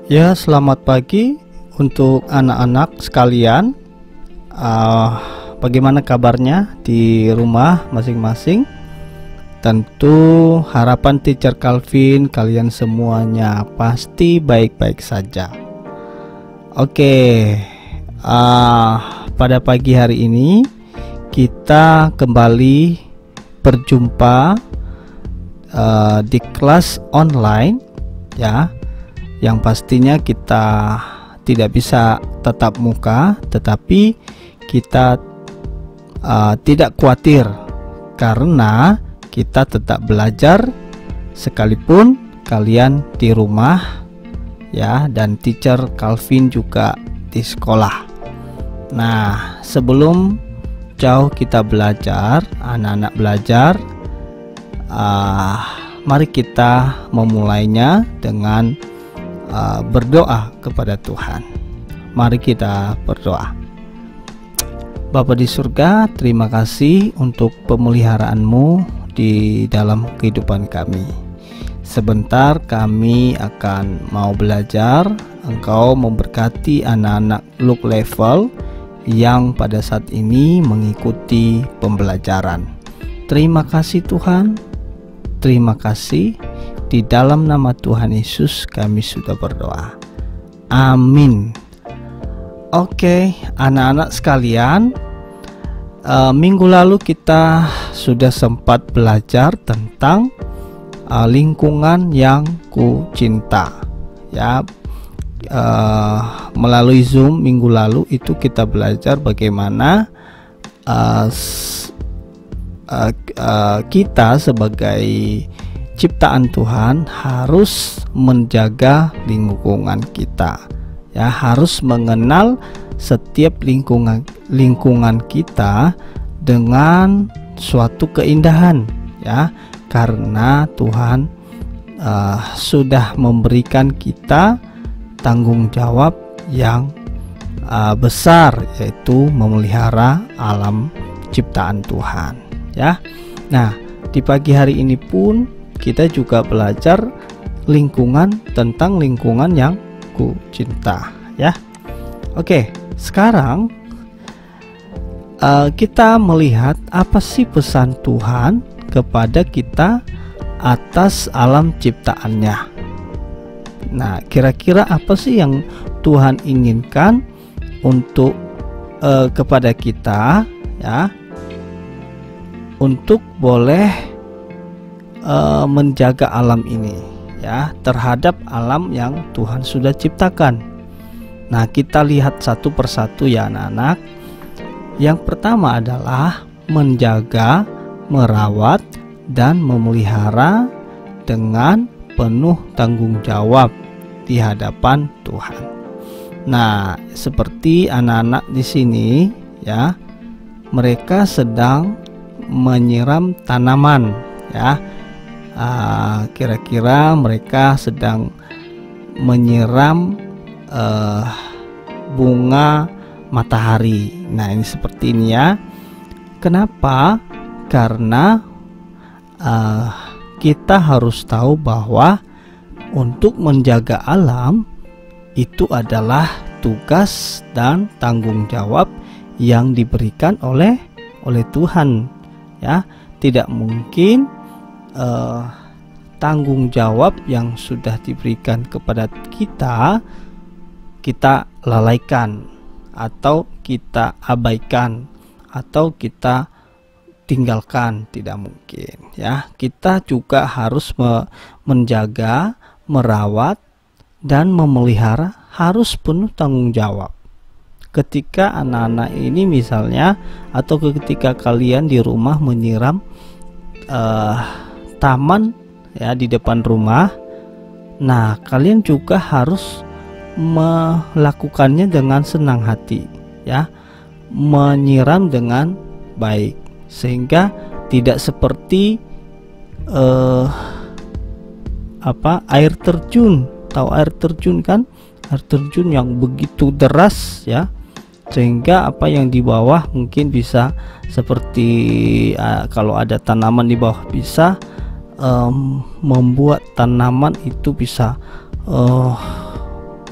Ya, selamat pagi untuk anak-anak sekalian. Bagaimana kabarnya di rumah masing-masing? Tentu harapan Teacher Calvin kalian semuanya pasti baik-baik saja. Oke, pada pagi hari ini kita kembali berjumpa di kelas online, ya. Yang pastinya kita tidak bisa tatap muka, tetapi kita tidak khawatir karena kita tetap belajar sekalipun kalian di rumah, ya, dan Teacher Calvin juga di sekolah. Nah, sebelum jauh kita belajar, anak-anak belajar, mari kita memulainya dengan berdoa kepada Tuhan. Mari kita berdoa. Bapa di surga, terima kasih untuk pemeliharaanmu di dalam kehidupan kami. Sebentar kami akan mau belajar. Engkau memberkati anak-anak Look Level yang pada saat ini mengikuti pembelajaran. Terima kasih Tuhan. Terima kasih. Di dalam nama Tuhan Yesus kami sudah berdoa. Amin. Oke, anak-anak sekalian, minggu lalu kita sudah sempat belajar tentang lingkungan yang ku cinta, ya. Melalui Zoom minggu lalu itu kita belajar bagaimana kita sebagai ciptaan Tuhan harus menjaga lingkungan kita, ya, harus mengenal setiap lingkungan kita dengan suatu keindahan, ya, karena Tuhan sudah memberikan kita tanggung jawab yang besar, yaitu memelihara alam ciptaan Tuhan, ya. Nah, di pagi hari ini pun kita juga belajar tentang lingkungan yang ku cinta, ya. Oke, sekarang kita melihat apa sih pesan Tuhan kepada kita atas alam ciptaannya. Nah, kira-kira apa sih yang Tuhan inginkan untuk kepada kita, ya, untuk boleh menjaga alam ini, ya, terhadap alam yang Tuhan sudah ciptakan. Nah, kita lihat satu persatu, ya anak-anak. Yang pertama adalah menjaga, merawat, dan memelihara dengan penuh tanggung jawab di hadapan Tuhan. Nah, seperti anak-anak di sini, ya, mereka sedang menyiram tanaman, ya. Kira-kira mereka sedang menyiram bunga matahari. Nah, ini seperti ini, ya. Kenapa? Karena kita harus tahu bahwa untuk menjaga alam itu adalah tugas dan tanggung jawab yang diberikan oleh Tuhan, ya. Tidak mungkin tanggung jawab yang sudah diberikan kepada kita lalaikan atau kita abaikan atau kita tinggalkan, tidak mungkin, ya. Kita juga harus menjaga, merawat, dan memelihara, harus penuh tanggung jawab. Ketika anak-anak ini misalnya, atau ketika kalian di rumah menyiram taman, ya, di depan rumah, nah kalian juga harus melakukannya dengan senang hati, ya, menyiram dengan baik, sehingga tidak seperti air terjun. Tahu air terjun kan? Air terjun yang begitu deras, ya, sehingga apa yang di bawah mungkin bisa seperti kalau ada tanaman di bawah bisa membuat tanaman itu bisa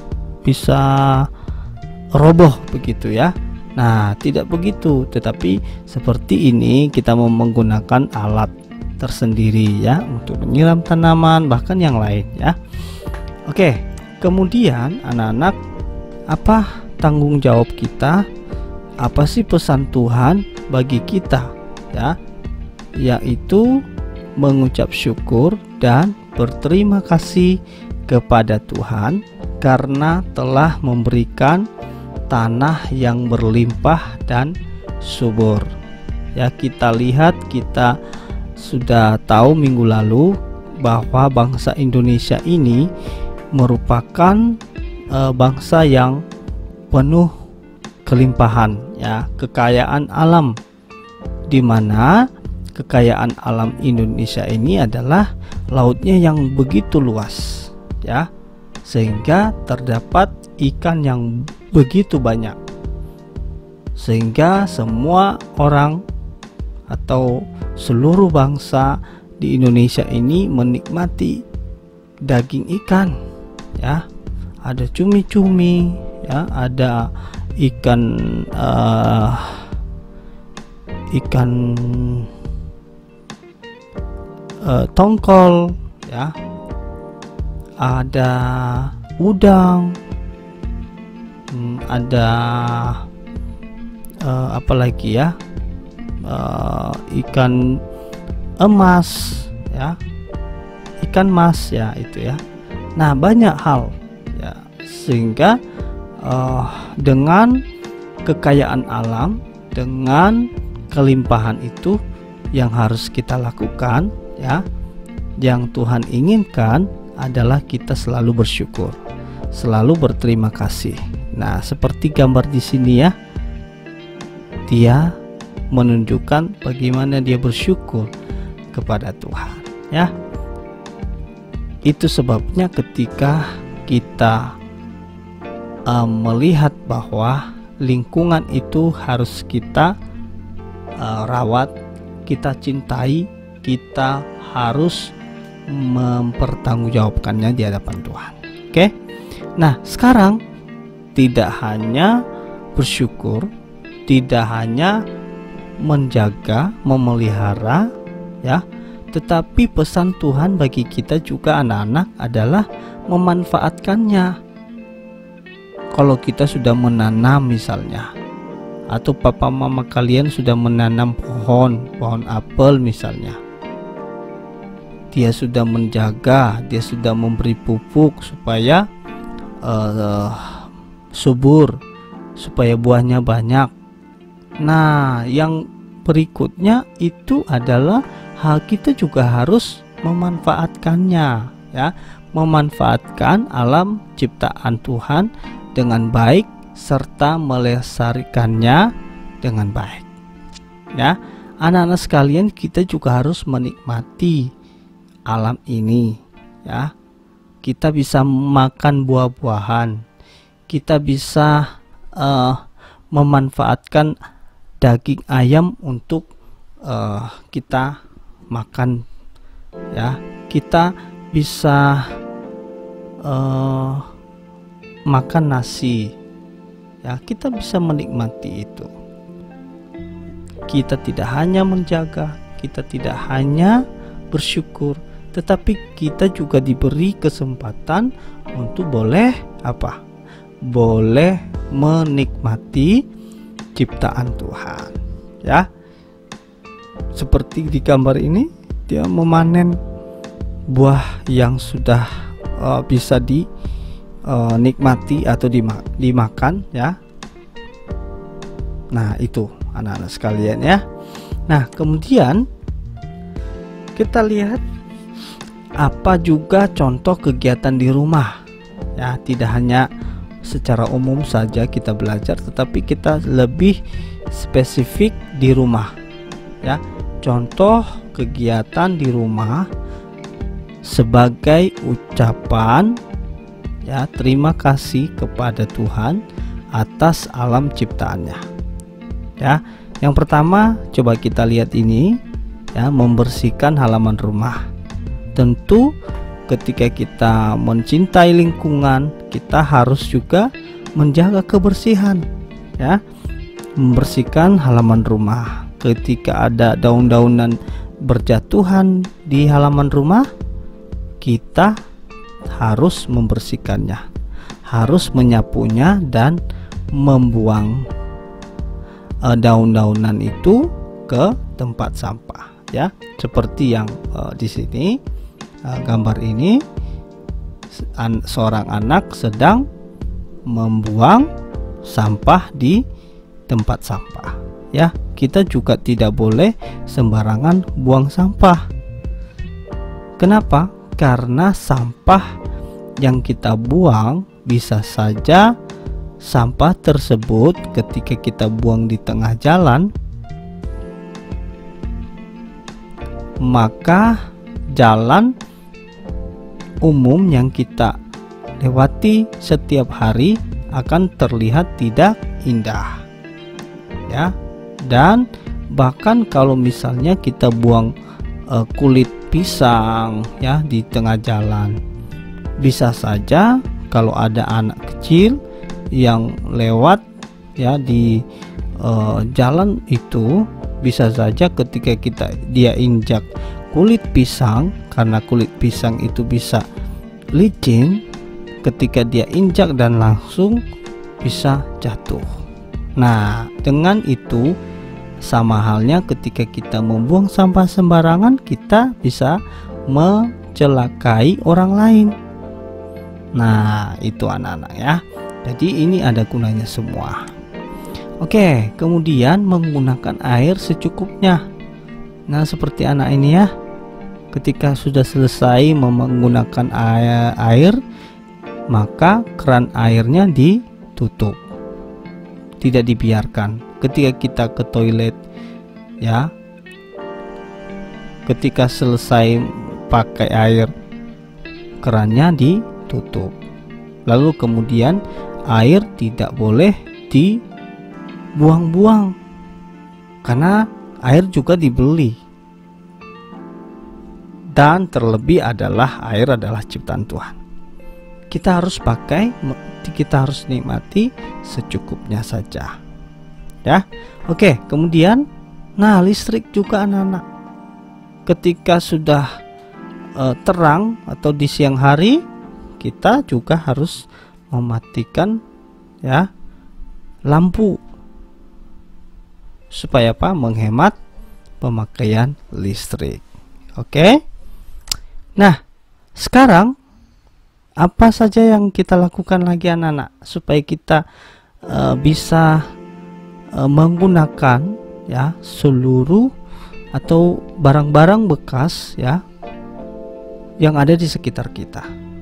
bisa roboh begitu ya. Nah, tidak begitu, tetapi seperti ini kita mau menggunakan alat tersendiri ya untuk menyiram tanaman bahkan yang lain ya. Oke, kemudian anak-anak, apa tanggung jawab kita? Apa sih pesan Tuhan bagi kita ya? Yaitu mengucap syukur dan berterima kasih kepada Tuhan karena telah memberikan tanah yang berlimpah dan subur. Ya, kita lihat, kita sudah tahu minggu lalu bahwa bangsa Indonesia ini merupakan bangsa yang penuh kelimpahan ya, kekayaan alam, di mana kekayaan alam Indonesia ini adalah lautnya yang begitu luas ya, sehingga terdapat ikan yang begitu banyak, sehingga semua orang atau seluruh bangsa di Indonesia ini menikmati daging ikan ya. Ada cumi-cumi ya, ada ikan tongkol ya, ada udang, ada apa lagi ya, ikan emas ya, ikan mas ya, itu ya. Nah, banyak hal ya, sehingga dengan kekayaan alam, dengan kelimpahan itu yang harus kita lakukan ya, yang Tuhan inginkan adalah kita selalu bersyukur, selalu berterima kasih. Nah, seperti gambar di sini ya, dia menunjukkan bagaimana dia bersyukur kepada Tuhan ya. Itu sebabnya ketika kita melihat bahwa lingkungan itu harus kita rawat, kita cintai, kita harus mempertanggungjawabkannya di hadapan Tuhan. Oke. Nah, sekarang tidak hanya bersyukur, tidak hanya menjaga, memelihara ya, tetapi pesan Tuhan bagi kita juga anak-anak adalah memanfaatkannya. Kalau kita sudah menanam misalnya, atau papa mama kalian sudah menanam pohon apel misalnya, dia sudah menjaga, dia sudah memberi pupuk supaya subur, supaya buahnya banyak. Nah, yang berikutnya itu adalah hal kita juga harus memanfaatkannya ya, memanfaatkan alam ciptaan Tuhan dengan baik serta melestarikannya dengan baik ya. Anak-anak sekalian, kita juga harus menikmati alam ini ya. Kita bisa makan buah-buahan, kita bisa memanfaatkan daging ayam untuk kita makan ya. Kita bisa makan nasi ya, kita bisa menikmati itu. Kita tidak hanya menjaga, kita tidak hanya bersyukur, tetapi kita juga diberi kesempatan untuk boleh apa? Boleh menikmati ciptaan Tuhan ya. Seperti di gambar ini, dia memanen buah yang sudah bisa dinikmati atau dimakan ya. Nah, itu anak-anak sekalian ya. Nah, kemudian kita lihat apa juga contoh kegiatan di rumah ya. Tidak hanya secara umum saja kita belajar, tetapi kita lebih spesifik di rumah ya. Contoh kegiatan di rumah sebagai ucapan ya terima kasih kepada Tuhan atas alam ciptaannya ya. Yang pertama, coba kita lihat ini ya, membersihkan halaman rumah. Tentu ketika kita mencintai lingkungan, kita harus juga menjaga kebersihan, ya, membersihkan halaman rumah. Ketika ada daun-daunan berjatuhan di halaman rumah, kita harus membersihkannya, harus menyapunya dan membuang daun-daunan itu ke tempat sampah, ya. Seperti yang di sini gambar ini, seorang anak sedang membuang sampah di tempat sampah, ya. Kita juga tidak boleh sembarangan buang sampah. Kenapa? Karena sampah yang kita buang bisa saja sampah tersebut ketika kita buang di tengah jalan, maka jalan umum yang kita lewati setiap hari akan terlihat tidak indah, ya. Dan bahkan kalau misalnya kita buang kulit pisang, ya, di tengah jalan, bisa saja kalau ada anak kecil yang lewat, ya, di jalan itu, bisa saja ketika dia injak kulit pisang, karena kulit pisang itu bisa licin, ketika dia injak dan langsung bisa jatuh. Nah, dengan itu sama halnya ketika kita membuang sampah sembarangan, kita bisa mencelakai orang lain. Nah, itu anak-anak, ya. Jadi ini ada gunanya semua. Oke, kemudian menggunakan air secukupnya. Nah, seperti anak ini, ya. Ketika sudah selesai menggunakan air, maka keran airnya ditutup, tidak dibiarkan. Ketika kita ke toilet, ya, ketika selesai pakai air, kerannya ditutup. Lalu kemudian air tidak boleh dibuang-buang, karena air juga dibeli. Dan terlebih air adalah ciptaan Tuhan. Kita harus nikmati secukupnya saja, ya. Oke, kemudian listrik juga anak-anak. Ketika sudah terang atau di siang hari, kita juga harus mematikan, ya, lampu supaya menghemat pemakaian listrik. Oke. Nah, sekarang apa saja yang kita lakukan lagi anak-anak supaya kita bisa menggunakan, ya, seluruh atau barang-barang bekas, ya, yang ada di sekitar kita.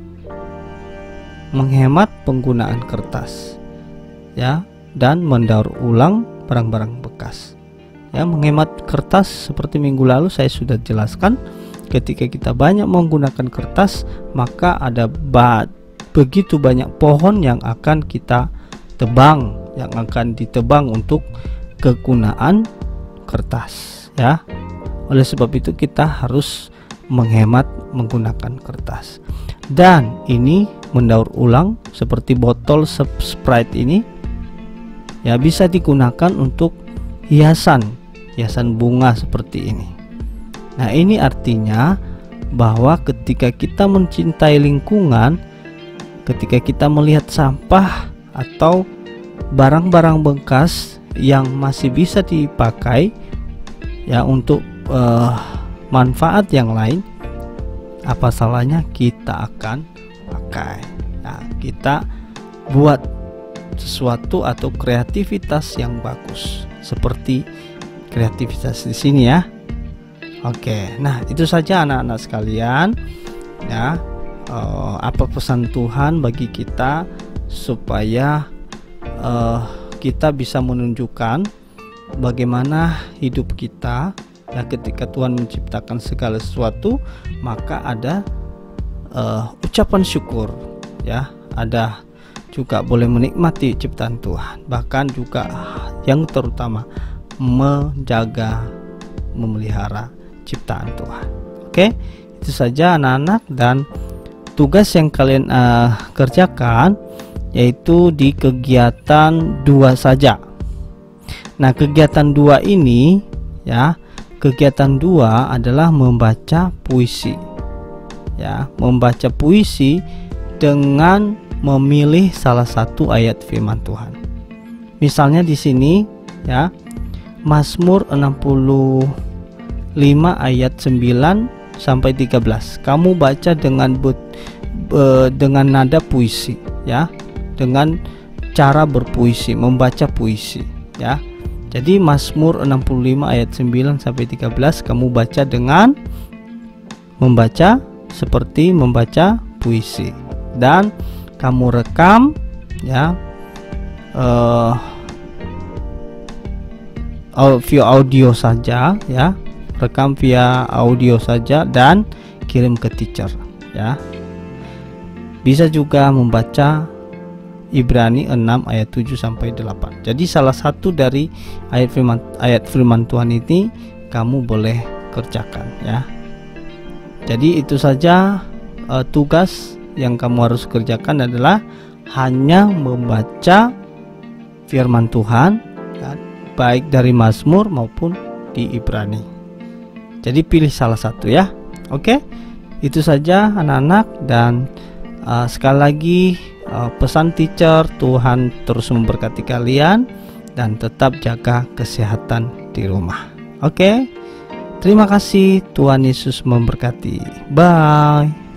Menghemat penggunaan kertas, ya, dan mendaur ulang barang-barang bekas. Ya, menghemat kertas seperti minggu lalu saya sudah jelaskan. Ketika kita banyak menggunakan kertas, maka ada begitu banyak pohon yang akan kita tebang, yang akan ditebang untuk kegunaan kertas, ya. Oleh sebab itu kita harus menghemat menggunakan kertas. Dan ini mendaur ulang seperti botol Sprite ini, ya, bisa digunakan untuk hiasan bunga seperti ini. Nah, ini artinya bahwa ketika kita mencintai lingkungan, ketika kita melihat sampah atau barang-barang bekas yang masih bisa dipakai, ya, untuk manfaat yang lain, apa salahnya kita akan pakai. Nah, kita buat sesuatu atau kreativitas yang bagus, seperti kreativitas di sini, ya. Oke, nah itu saja anak-anak sekalian, ya. Apa pesan Tuhan bagi kita supaya kita bisa menunjukkan bagaimana hidup kita, ya, ketika Tuhan menciptakan segala sesuatu, maka ada ucapan syukur, ya, ada juga boleh menikmati ciptaan Tuhan, bahkan juga yang terutama menjaga, memelihara ciptaan Tuhan. Oke, itu saja anak-anak, dan tugas yang kalian kerjakan yaitu di kegiatan 2 saja. Nah, kegiatan 2 ini ya, kegiatan 2 adalah membaca puisi. Ya, membaca puisi dengan memilih salah satu ayat firman Tuhan. Misalnya di sini ya, Mazmur 65 ayat 9 sampai 13. Kamu baca dengan nada puisi ya, dengan cara berpuisi, membaca puisi ya. Jadi Mazmur 65 ayat 9 sampai 13 kamu baca dengan membaca seperti membaca puisi, dan kamu rekam ya, via audio saja ya, rekam via audio saja dan kirim ke teacher ya. Bisa juga membaca Ibrani 6 ayat 7 sampai 8. Jadi salah satu dari ayat firman Tuhan ini kamu boleh kerjakan ya. Jadi itu saja tugas yang kamu harus kerjakan adalah hanya membaca firman Tuhan ya, baik dari Mazmur maupun di Ibrani. Jadi pilih salah satu ya. Oke, itu saja anak-anak, dan sekali lagi pesan teacher, Tuhan terus memberkati kalian dan tetap jaga kesehatan di rumah. Oke, terima kasih, Tuhan Yesus memberkati. Bye.